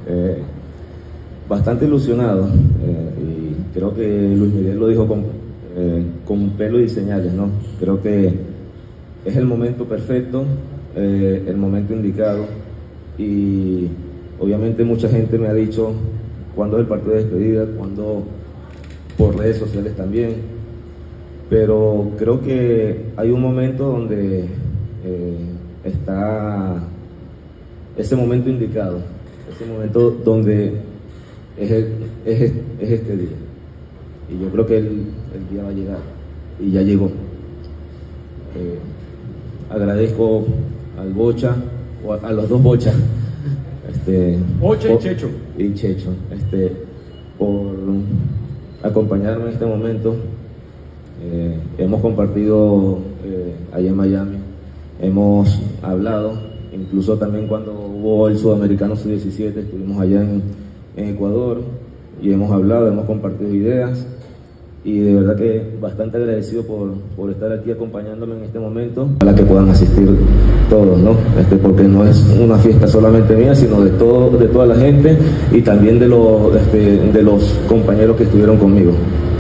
Bastante ilusionado, y creo que Luis Miguel lo dijo con pelo y señales, ¿no? Creo que es el momento perfecto, el momento indicado, y obviamente mucha gente me ha dicho cuándo es el partido de despedida, cuándo, por redes sociales también, pero creo que hay un momento donde está ese momento indicado, ese momento donde es este día, y yo creo que el día va a llegar, y ya llegó. Agradezco al Bocha, o a los dos Bochas, Bocha y Checho, por acompañarme en este momento. Hemos compartido allá en Miami, hemos hablado, incluso también cuando hubo el Sudamericano Sub-17 estuvimos allá en Ecuador y hemos hablado, hemos compartido ideas, y de verdad que bastante agradecido por estar aquí acompañándome en este momento, para que puedan asistir todos, ¿no? Porque no es una fiesta solamente mía, sino de toda la gente, y también de los compañeros que estuvieron conmigo.